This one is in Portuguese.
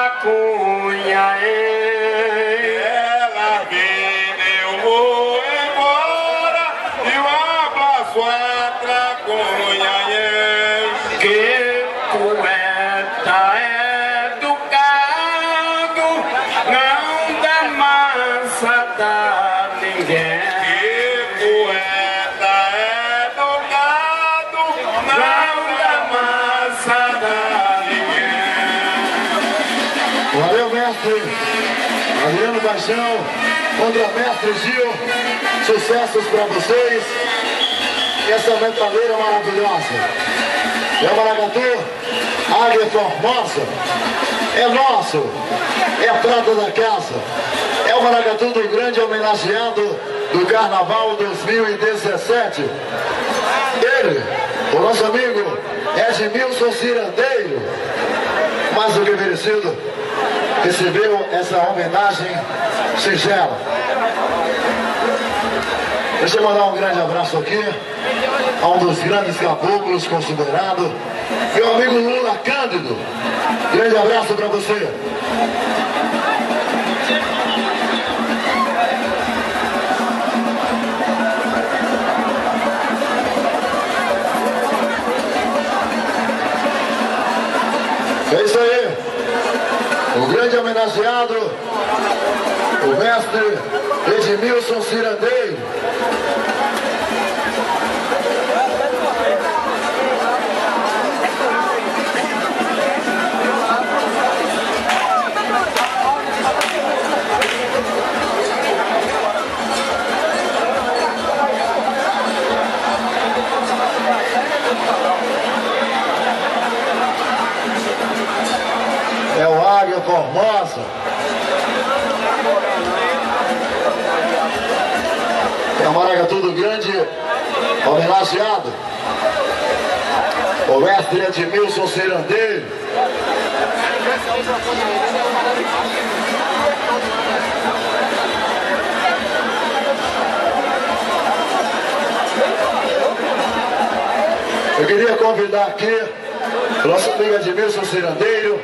Cunha, ela vem, eu vou embora e o abraço entra Cunha. que poeta educado, não dá massa da ninguém. Que poeta educado, Não dá massa da Valeu, mestre Adriano Paixão, contra mestre Gil, sucessos pra vocês. E essa metaleira maravilhosa é o maracatu, Águia Formosa, é nosso, é a prata da casa, é o maracatu do grande homenageado do Carnaval 2017. Ele, o nosso amigo Edmilson Cirandeiro, mais do que merecido, recebeu essa homenagem singela. Deixa eu mandar um grande abraço aqui a um dos grandes caboclos considerado, meu amigo Lula Cândido. Grande abraço para você. É isso aí. O grande homenageado, o mestre Edmilson Cirandeiro. É o Águia Formosa. É o maracatu do grande homenageado, o mestre Edmilson Cirandeiro. Eu queria convidar aqui o nosso amigo Edmilson Cirandeiro